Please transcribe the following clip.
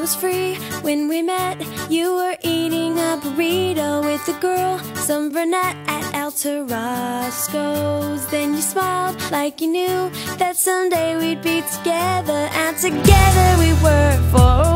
was free. When we met, you were eating a burrito with a girl, some brunette at El Tarasco's. Then you smiled like you knew that someday we'd be together, and together we were for a